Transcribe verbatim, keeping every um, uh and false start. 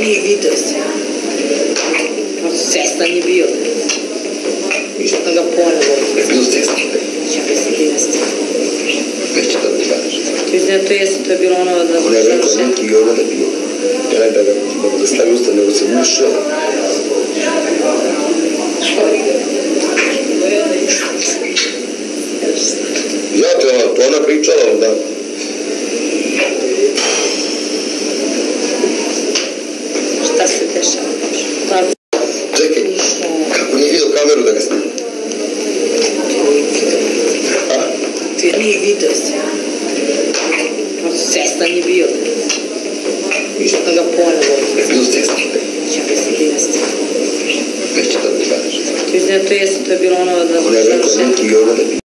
Nije video se. Svestan je bio. Što ga ponovo. Je bilo svestan? Ja mislim da jeste. Neće da mi kažeš. Mislim da to jeste, to je bilo ono da... On je rekao neki i ono da bio. Ja ne da ga da stavi usta, nego se ušao. Ja te ona, to ona pričala onda. Šta se dešava? Pa... Čekaj, kako nije vidio kameru da ga snima? Ti nije video se. Svestan je bio. Što ga ponovo. Je bilo svestan? Ja mislim da jeste. Neće da mi kažeš. Mislim da to jeste, to je bilo ono da... On je rekao neki i ono da bio.